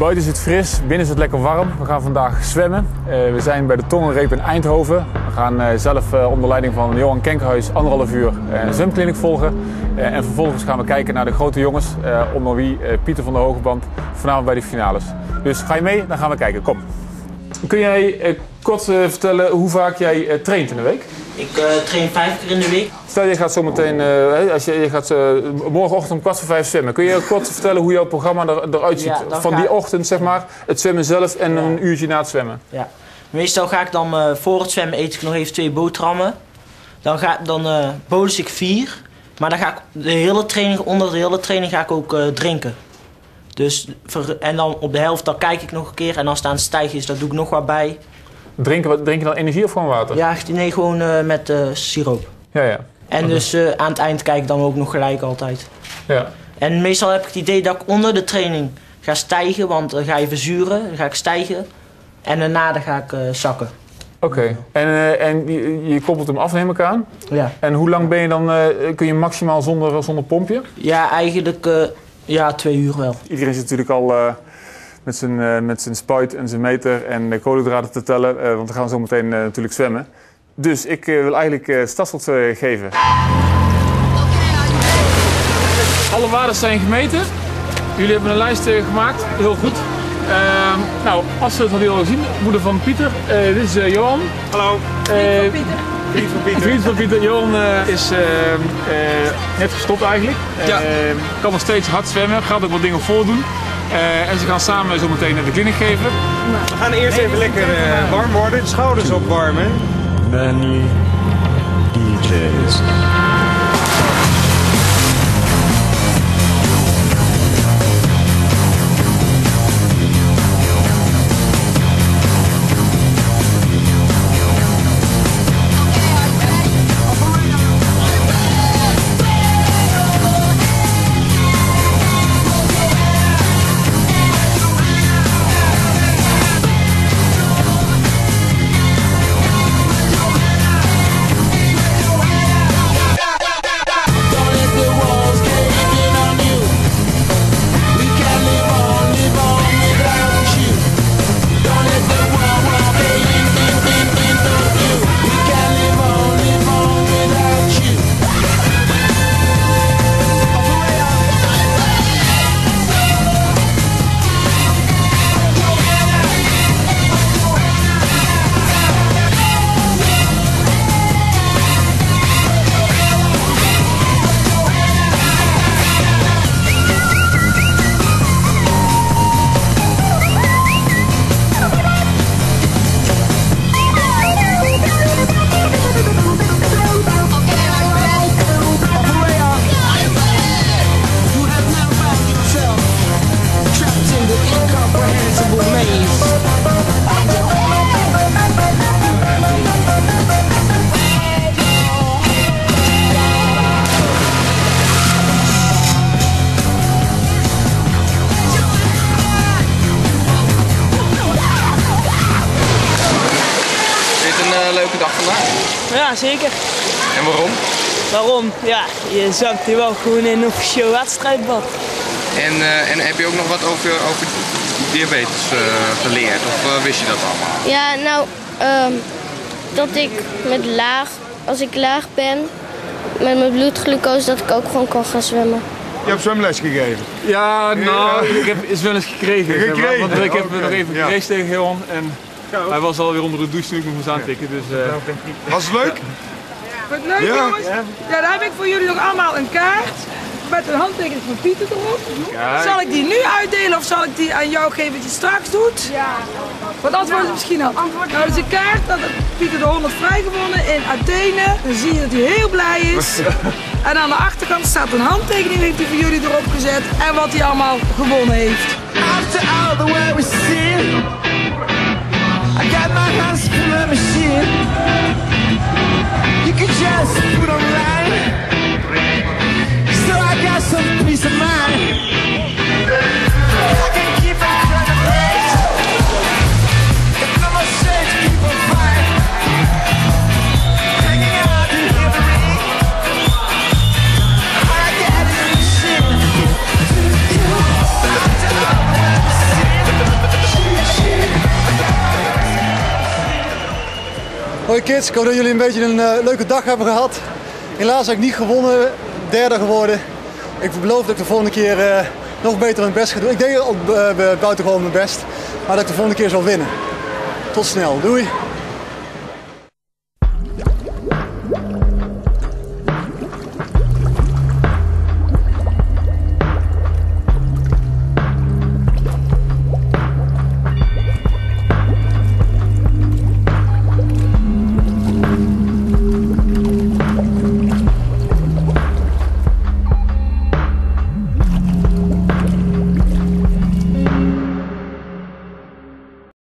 Buiten is het fris, binnen is het lekker warm. We gaan vandaag zwemmen. We zijn bij de Tongenreep in Eindhoven. We gaan zelf onder leiding van Johan Kenkhuis 1,5 uur een zwemkliniek volgen. En vervolgens gaan we kijken naar de grote jongens, onder wie Pieter van der Hogeband, vanavond bij de finales. Dus ga je mee? Dan gaan we kijken. Kom. Kun jij kort vertellen hoe vaak jij traint in de week? Ik train 5 keer in de week. Stel je gaat zo meteen, als je gaat morgenochtend om 4:45 zwemmen. Kun je kort vertellen hoe jouw programma eruit ziet? Ja, van die ochtend, zeg maar, het zwemmen zelf en een uurtje na het zwemmen. Ja. Meestal ga ik dan voor het zwemmen eet ik nog even 2 boterhammen. Dan bolus ik 4. Maar dan ga ik onder de hele training ga ik ook drinken. Dus, en dan op de helft dan kijk ik nog een keer. En als het aan het stijgen is, dan doe ik nog wat bij. Drink je dan energie of gewoon water? Ja, nee, gewoon met siroop. Ja. En dus aan het eind kijk ik dan ook nog gelijk altijd. Ja. En meestal heb ik het idee dat ik onder de training ga stijgen, want dan ga je verzuren, dan ga ik stijgen. En daarna dan ga ik zakken. Oké. En je koppelt hem af, neem ik aan? Ja. En hoe lang ben je dan, kun je maximaal zonder pompje? Ja, eigenlijk 2 uur wel. Iedereen zit natuurlijk al met zijn spuit en zijn meter en de koolhydraten te tellen, want we gaan zo meteen natuurlijk zwemmen. Dus ik wil eigenlijk startschot geven. Alle waarden zijn gemeten. Jullie hebben een lijst gemaakt, heel goed. Nou, als we het hadden al gezien, moeder van Pieter, dit is Johan. Hallo. Vriend van Pieter. Johan is net gestopt eigenlijk. Kan nog steeds hard zwemmen, gaat ook wat dingen voordoen. En ze gaan samen zo meteen de kliniek geven. We gaan eerst even lekker warm worden, de schouders opwarmen. Many DJs. Leuke dag vandaag? Ja, zeker. En waarom? Waarom? Ja, je zakt hier wel gewoon in een officieel wedstrijdbad. En heb je ook nog wat over diabetes geleerd? Of wist je dat allemaal? Ja, nou, dat ik als ik laag ben, met mijn bloedglucose, dat ik ook gewoon kan gaan zwemmen. Je hebt zwemles gegeven? Ja, nou, ik heb zwemles gekregen. Want ik heb nog even geraced tegen Johan. En hij was alweer onder de douche toen ik nog moest aantikken. Dus, was het leuk? Wat leuk jongens. Ja, dan heb ik voor jullie nog allemaal een kaart met een handtekening van Pieter erop. Kijk. Zal ik die nu uitdelen of zal ik die aan jou geven dat je straks doet? Ja. Wat antwoord is misschien al? Nou, dus een kaart dat Pieter de 100 vrij gewonnen in Athene. Dan zie je dat hij heel blij is. En aan de achterkant staat een handtekening, heeft hij voor jullie erop gezet en wat hij allemaal gewonnen heeft. After all the way we see, I got my hands full of machine. You can just put online, so I got some peace of mind. I can keep it on the place. The number says people fight, hanging out to hear the ring. I got it in the machine. After all the way we see. Hoi kids, ik hoop dat jullie een beetje een leuke dag hebben gehad. Helaas heb ik niet gewonnen, derde geworden. Ik beloof dat ik de volgende keer nog beter mijn best ga doen. Ik deed al buitengewoon mijn best, maar dat ik de volgende keer zal winnen. Tot snel, doei!